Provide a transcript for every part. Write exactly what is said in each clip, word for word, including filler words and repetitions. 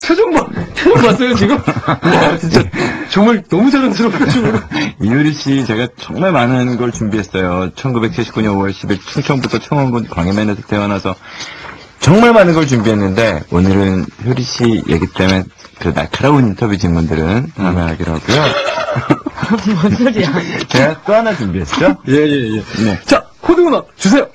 표정 봐. 표정 봤어요, 지금? 와, 진짜, 정말 너무 자랑스러운 표정으로. 이효리 씨, 제가 정말 많은 걸 준비했어요. 천구백칠십구 년 오월 십일 충청부터 청원군 광해면에서 태어나서 정말 많은 걸 준비했는데, 오늘은 효리 씨 얘기 때문에 그 날카로운 인터뷰 질문들은 다음에 하기로 하고요. 뭔 소리야. 제가 또 하나 준비했죠? 예, 예, 예. 네. 자, 코드 음악 주세요.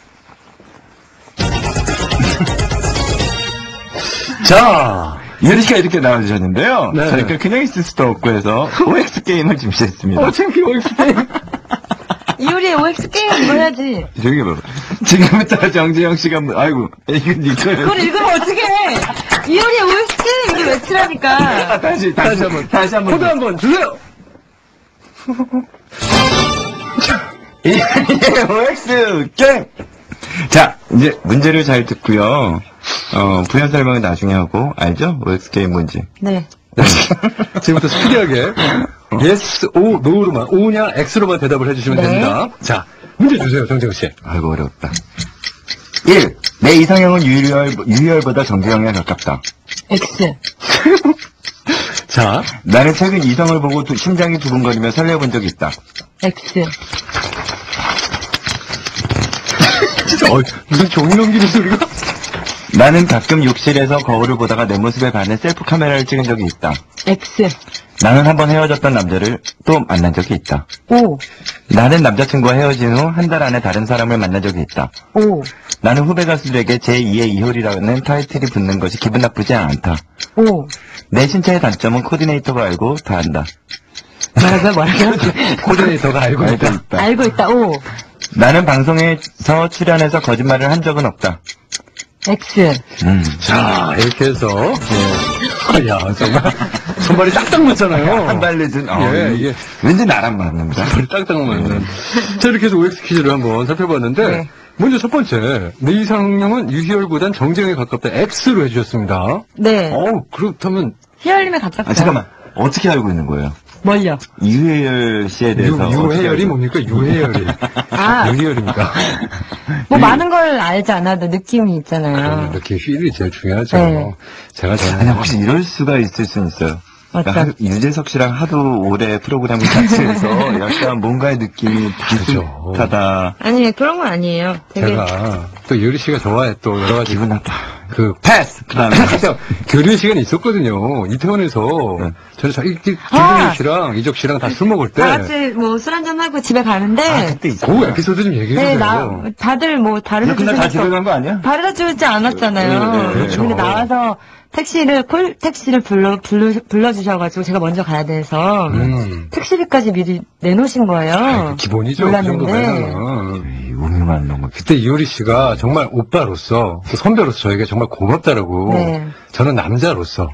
자, 이효리 씨가 이렇게 나와주셨는데요. 네. 저희가 그냥 있을 수도 없고 해서 오엑스 게임을 준비했습니다. 어, 창피해, 오엑스 게임. 이효리의 오엑스 게임 이거 해야지. 저기 봐봐. 지금부터 정지영 씨가, 뭐- 아이고, 이건 이거예요. 그걸 읽으면 어떡해. 이효리의 오엑스 게임 이거 외치라니까. 아, 다시, 다시 한 번, 다시 한 번. 코드 한 번 주세요. 예, 오엑스 게임! 자, 이제 문제를 잘 듣고요. 어, 부연 설명은 나중에 하고, 알죠? 오엑스 게임 뭔지. 네. 네. 지금부터 스피디하게 yes, o, no로만, o냐, x로만 대답을 해주시면 네. 됩니다. 자, 문제 주세요, 정재욱 씨. 아이고, 어렵다. 일. 내 이상형은 유희열, 유희열보다 정재영에 가깝다. X. 자, 나는 최근 이성을 보고 두- 심장이 두근거리며 설레본 적이 있다. X. 진짜, 어, 무슨 종이 넘기는 소리가? 나는 가끔 욕실에서 거울을 보다가 내 모습에 반해 셀프 카메라를 찍은 적이 있다. X. 나는 한번 헤어졌던 남자를 또 만난 적이 있다. O. 나는 남자친구와 헤어진 후 한 달 안에 다른 사람을 만난 적이 있다. O. 나는 후배 가수들에게 제이의 이효리라는 타이틀이 붙는 것이 기분 나쁘지 않다. O. 내 신체의 단점은 코디네이터가 알고 다 안다. 뭐라고요, 뭐라고요? 코디네이터가 알고 알고 있다. 있다. 알고 있다, O. 나는 방송에서 출연해서 거짓말을 한 적은 없다. X. 음. 자, 이렇게 해서, 예. 야, 정말, 손발이 딱딱 맞잖아요. 한 발 늦은, 어, 예, 이게. 왠지 나랑 맞는다. 손발이 딱딱 맞는. 자, 이렇게 해서 오엑스 퀴즈를 한번 살펴봤는데, 네. 먼저 첫 번째, 내 이상형은 유희열보단 정재영에 가깝다. X로 해주셨습니다. 네. 어우, 그렇다면, 희열님에 가깝다. 아, 잠깐만. 어떻게 알고 있는 거예요? 뭘요? 이효열 씨에 유, 대해서. 어떻게 유혜열이 알고- 뭡니까? 유혜열이. 아. 유희열입니까? 뭐 많은 걸 알지 않아도 느낌이 있잖아요. 이렇게 휠이 제일 중요하죠. 네. 제가 저는. 아니, 혹시 이럴 수가 있을 수는 있어요. 그러니까 어떤? 하- 유재석 씨랑 하도 오래 프로그램을 같이 해서 약간 뭔가의 느낌이 그죠. 비슷하다. 아니, 그런 건 아니에요. 되게. 제가 또 유리 씨가 좋아해 또 여러 가지 기분 나빠. 그 패스! 그 다음에. 교류의 시간이 있었거든요. 이태원에서 네. 저는 자, 이- 이- 아! 김동현 씨랑 이적 씨랑 다 술 먹을 때 다 같이 뭐 술 한잔하고 집에 가는데. 아, 그때 있어. 그 에피소드 좀 얘기해 네, 주세요. 나, 다들 뭐, 바르다 근데 다 집에 간 거 아니야? 바르다 주지 않았잖아요. 네, 네, 그렇죠. 근데 나와서 택시를, 콜 택시를 불러, 불러, 불러주셔가지고 제가 먼저 가야 돼서. 음. 택시비까지 미리 내놓으신 거예요. 기본이죠. 그 몰랐는데. 정도면. 에이, 운명한 놈을. 그때 이효리 씨가 정말 오빠로서, 그 선배로서 저에게 정말 고맙다라고. 네. 저는 남자로서.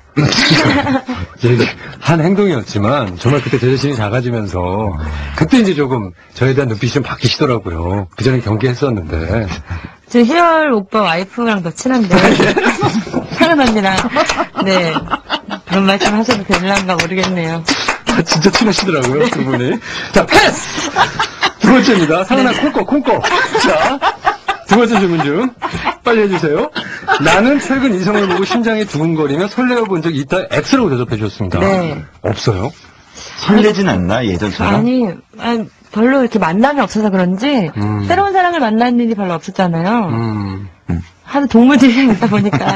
이게 한 행동이었지만, 정말 그때 제 자신이 작아지면서, 그때 이제 조금 저에 대한 눈빛이 좀 바뀌시더라고요. 그전에 경계했었는데. 저 희열 오빠 와이프랑 더 친한데. 사는 언니랑. 네. 그런 말씀 하셔도 되는가 모르겠네요. 아, 진짜 친하시더라고요, 두 분이. 자, 패스! 두 번째입니다. 상은아, 네. 콩꺼, 콩꺼. 자, 두 번째 질문 중. 빨리 해주세요. 나는 최근 이성을 보고 심장이 두근거리며 설레어 본 적이 있다. X라고 대답해 주셨습니다. 네. 없어요? 설레진 않나, 예전처럼? 아니, 아니, 별로 이렇게 만남이 없어서 그런지, 음. 새로운 사람을 만나는 일이 별로 없었잖아요. 음, 하도 동물들이랑 있다 보니까.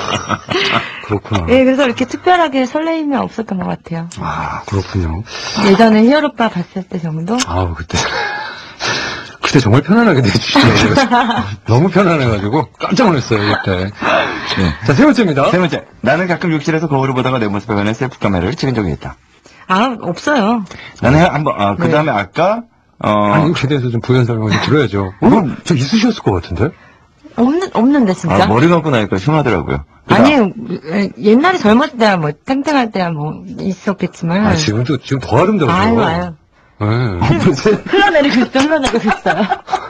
그렇구나. 예, 그래서 이렇게 특별하게 설레임이 없었던 것 같아요. 아, 그렇군요. 예전에 희열 오빠 봤을 때 정도? 아우, 그때. 그때 정말 편안하게 내주시더라고요. 너무 편안해가지고 깜짝 놀랐어요, 그때. 네. 자, 세 번째입니다. 세 번째. 나는 가끔 욕실에서 거울을 보다가 내 모습에 관해 셀프 카메라를 찍은 적이 있다. 아, 없어요. 나는 한번, 아, 그 네. 다음에 아까, 어, 아니, 그에 대해서 좀 부연 설명을 좀 들어야죠. 어? 저 있으셨을 것 같은데? 없는, 없는데, 진짜? 아, 머리 감고 나니까 흉하더라고요. 아니, 에, 옛날에 젊었을 때야 뭐, 땡땡할 때야 뭐, 있었겠지만. 아, 지금도, 지금 더 아름다워요. 아유, 아유. 네. 흘러내리고 있어, 흘러내리고 있어요.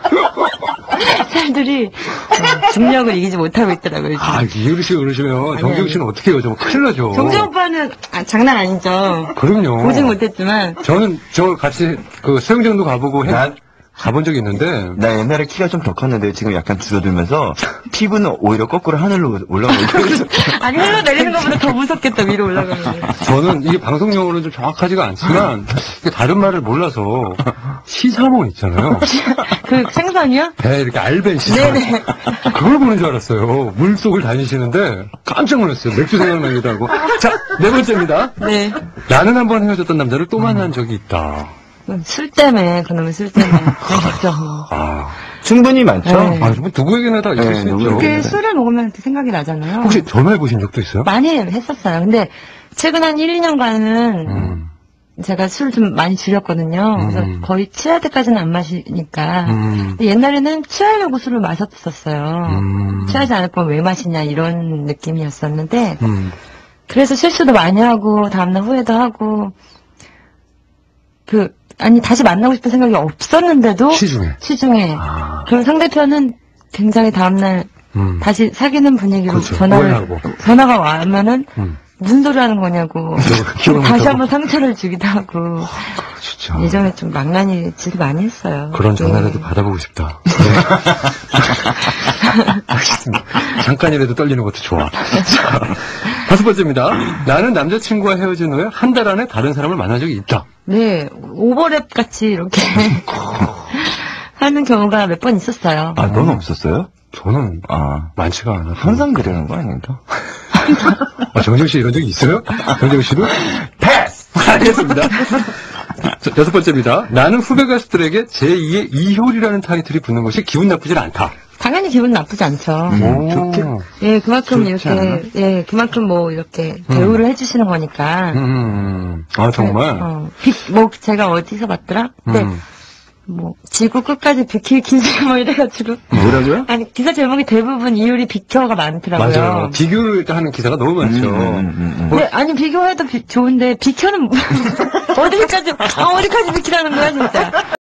사람들이 어, 중력을 이기지 못하고 있더라고요. 요즘. 아, 이효리 씨가 그러시면 정재욱 씨는 어떻게 해요? 정말 큰일 나죠. 정재 오빠는 아, 장난 아니죠. 그럼요. 보진 못했지만 저는 저 같이 그 수영장도 가보고 해. 난, 가본 적이 있는데 나 옛날에 키가 좀 더 컸는데 지금 약간 줄어들면서 피부는 오히려 거꾸로 하늘로 올라가고 있어요. 아니, 흘러내리는 것보다 더 무섭겠다, 위로 올라가면. 저는 이게 방송용어로는 좀 정확하지가 않지만 이게 다른 말을 몰라서 시사몬 있잖아요. 그 생선이요? 배 이렇게 알벤 시사몬. 네네. 그걸 보는 줄 알았어요. 물속을 다니시는데 깜짝 놀랐어요. 맥주 생각나기도 하고. 자, 네 번째입니다. 네. 나는 한번 헤어졌던 남자를 또 만난 적이 있다. 술 때문에, 그놈의 술 때문에. 그렇죠. 아, 충분히 많죠. 네. 아, 뭐 누구에게나 다 있을 네, 수 있죠. 누구에게나. 그 술을 먹으면 이렇게 생각이 나잖아요. 혹시 전화해보신 적도 있어요? 많이 했었어요. 근데 최근 한 일, 이 년간은 음, 제가 술 좀 많이 줄였거든요. 그래서 음. 거의 취할 때까지는 안 마시니까. 음, 근데 옛날에는 취하려고 술을 마셨었어요. 음, 취하지 않을 거면 왜 마시냐 이런 느낌이었었는데 음, 그래서 실수도 많이 하고 다음날 후회도 하고 그 아니 다시 만나고 싶은 생각이 없었는데도 시중에. 시중에 아, 그럼 상대편은 굉장히 다음날 음, 다시 사귀는 분위기로 그렇죠. 전화를 오해하고. 전화가 와면은 음. 무슨 소리 하는 거냐고 기억을 다시 못하고. 한번 상처를 주기도 하고 진짜. 예전에 좀 망나니 짓을 많이 했어요. 그런 전화라도 예. 받아보고 싶다. 네. 알겠습니다. 잠깐이라도 떨리는 것도 좋아. 자, 다섯 번째입니다. 나는 남자친구와 헤어진 후에 한 달 안에 다른 사람을 만난 적이 있다. 네, 오버랩 같이 이렇게 하는 경우가 몇 번 있었어요. 아, 넌 없었어요? 저는 아, 많지가 않아요. 항상 그러는 거 아닌가? 아, 정정 씨 이런 적이 있어요? 정정 씨도? 패스! 알겠습니다. 자, 여섯 번째입니다. 나는 후배 가수들에게 제이의 이효리라는 타이틀이 붙는 것이 기분 나쁘진 않다. 당연히 기분 나쁘지 않죠. 음, 오, 좋게. 예, 그만큼 좋지 이렇게, 않아? 예, 그만큼 뭐 이렇게 대우를 해주시는 거니까. 음, 음, 아, 정말? 어, 비, 뭐 제가 어디서 봤더라? 근데 음. 뭐 지구 끝까지 비킬 기세 뭐 이래가지고. 뭐라고요? 아니 기사 제목이 대부분 이효리 비켜가 많더라고요. 맞아요. 비교를 하는 기사가 너무 많죠. 음, 음, 음, 음. 근데 아니 비교해도 비- 좋은데 비켜는 뭐- 어디까지 아, 어디까지 비키라는 거야 진짜.